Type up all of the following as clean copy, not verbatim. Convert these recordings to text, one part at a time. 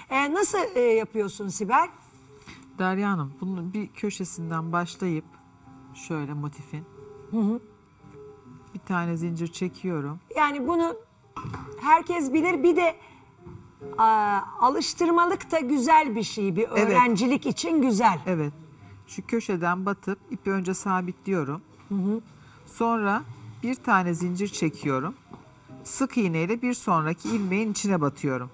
Nasıl yapıyorsun Sibel? Derya Hanım, bunun bir köşesinden başlayıp şöyle motifin bir tane zincir çekiyorum. Yani bunu herkes bilir. Bir de alıştırmalık da güzel bir şey. Bir öğrencilik için güzel. Evet. Şu köşeden batıp ipi önce sabitliyorum. Sonra bir tane zincir çekiyorum. Sık iğneyle bir sonraki ilmeğin içine batıyorum.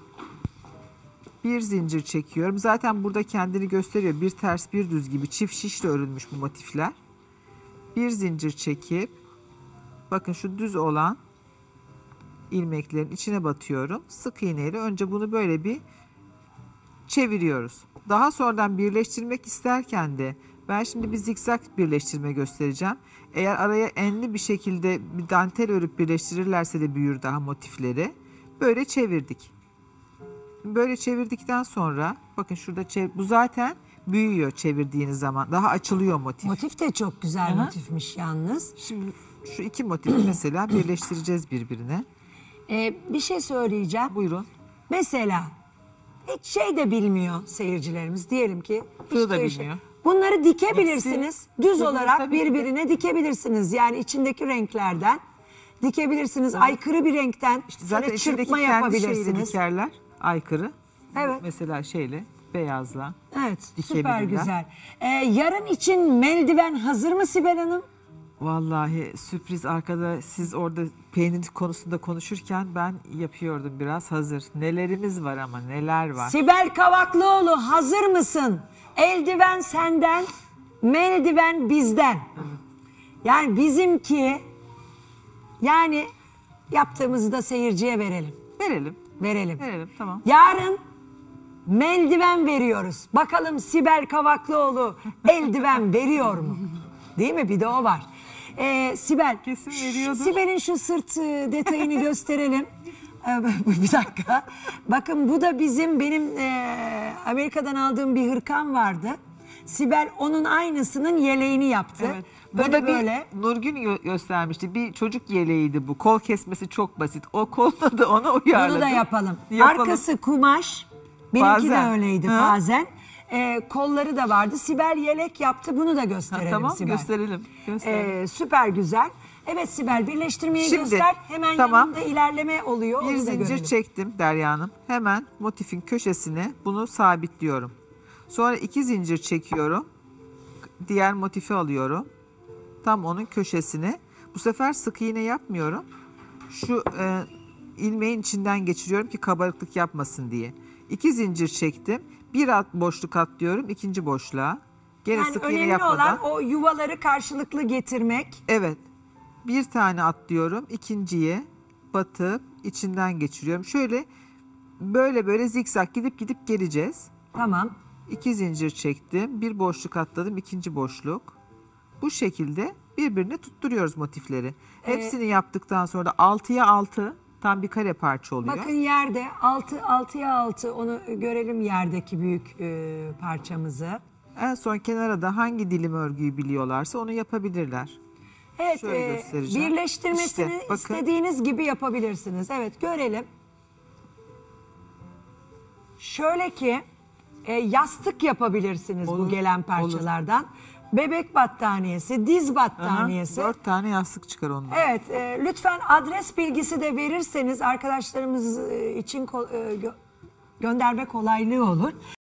Bir zincir çekiyorum. Zaten burada kendini gösteriyor. Bir ters bir düz gibi çift şişle örülmüş bu motifler. Bir zincir çekip bakın şu düz olan ilmeklerin içine batıyorum. Sık iğneyle önce bunu böyle bir çeviriyoruz. Daha sonradan birleştirmek isterken de ben şimdi bir zikzak birleştirme göstereceğim. Eğer araya enli bir şekilde bir dantel örüp birleştirirlerse de büyür daha motifleri. Böyle çevirdik. Böyle çevirdikten sonra bakın şurada bu zaten büyüyor çevirdiğiniz zaman. Daha açılıyor motif. Motif de çok güzel motifmiş yalnız. Şimdi şu iki motifi mesela birleştireceğiz birbirine. Bir şey söyleyeceğim. Buyurun. Mesela hiç şey de bilmiyor seyircilerimiz. Diyelim ki Tığ da işte bilmiyor. bunları dikebilirsiniz. Düz Tabii, olarak tabii ki de. birbirine dikebilirsiniz. Yani içindeki renklerden dikebilirsiniz. Aykırı bir renkten Zaten şöyle içindeki çırpma kendi şeyle yapabilirsiniz. dikerler. Aykırı. Evet. Mesela şeyle beyazla. Evet, süper dikebilirler. güzel. Yarın için meldiven hazır mı Sibel Hanım? Vallahi sürpriz arkada siz orada peynir konusunda konuşurken ben yapıyordum biraz hazır. Nelerimiz var ama neler var. Sibel Kavaklıoğlu hazır mısın? Eldiven senden, meldiven bizden. Yani bizimki, yani yaptığımızı da seyirciye verelim. Verelim. Verelim. Verelim tamam. Yarın meldiven veriyoruz. Bakalım Sibel Kavaklıoğlu eldiven veriyor mu? Değil mi? Bir de o var. Sibel, Kesin veriyordur. Sibel'in şu sırt detayını gösterelim. Bir dakika. Bakın bu da benim Amerika'dan aldığım bir hırkam vardı. Sibel onun aynısının yeleğini yaptı. Evet. Böyle böyle. Nurgün göstermişti. Bir çocuk yeleğiydi bu. Kol kesmesi çok basit. O kolda da ona uyarladım. Bunu da yapalım. Yapalım. Arkası kumaş. Benimki de Bazen. öyleydi bazen. Kolları da vardı. Sibel yelek yaptı. Bunu da gösterelim Tamam Sibel. gösterelim. Gösterelim. Süper güzel. Evet Sibel birleştirmeyi Şimdi, göster. Hemen tamam. yanında ilerleme oluyor. Bir Onu da zincir görelim. çektim Derya Hanım. Hemen motifin köşesine bunu sabitliyorum. Sonra iki zincir çekiyorum. Diğer motifi alıyorum. Tam onun köşesine. Bu sefer sık iğne yapmıyorum. Şu ilmeğin içinden geçiriyorum ki kabarıklık yapmasın diye. İki zincir çektim. Bir boşluk atlıyorum ikinci boşluğa. Gene Yani sık iğne önemli yapmadan. olan o yuvaları karşılıklı getirmek. Evet. Bir tane atlıyorum. İkinciye batıp içinden geçiriyorum. Şöyle böyle zikzak gidip geleceğiz. Tamam. İki zincir çektim. Bir boşluk atladım. İkinci boşluk. Bu şekilde birbirine tutturuyoruz motifleri. Hepsini yaptıktan sonra da 6'ya 6 tam bir kare parça oluyor. Bakın yerde 6'ya 6 onu görelim yerdeki büyük parçamızı. En son kenara da hangi dilim örgüyü biliyorlarsa onu yapabilirler. Evet, Şöyle göstereceğim. birleştirmesini İşte, bakın. istediğiniz gibi yapabilirsiniz. Evet, görelim. Şöyle ki yastık yapabilirsiniz Olur, bu gelen parçalardan. Bebek battaniyesi, diz battaniyesi. 4 tane yastık çıkar ondan. Evet, lütfen adres bilgisi de verirseniz arkadaşlarımız için gönderme kolaylığı olur.